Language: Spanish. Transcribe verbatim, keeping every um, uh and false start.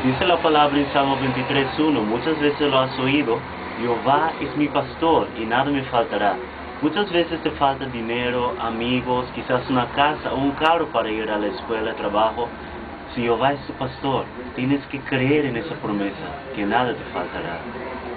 Dice la palabra en Salmo veintitrés uno, muchas veces lo has oído, Jehová es mi pastor y nada me faltará. Muchas veces te falta dinero, amigos, quizás una casa o un carro para ir a la escuela, al trabajo. Si Jehová es tu pastor, tienes que creer en esa promesa, que nada te faltará.